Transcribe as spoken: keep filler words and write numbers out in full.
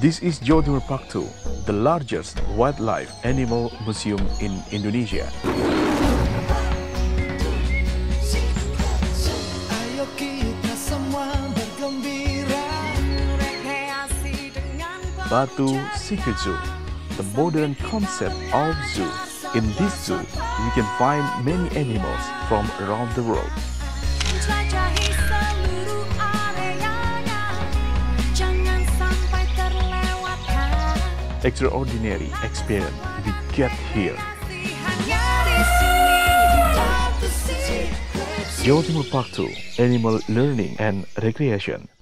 This is Jawa Timur Park two, the largest wildlife animal museum in Indonesia. Batu Secret Zoo, the modern concept of zoo. In this zoo, we can find many animals from around the world. Extraordinary experience we get here. Jawa Timur Park two, Animal Learning and Recreation.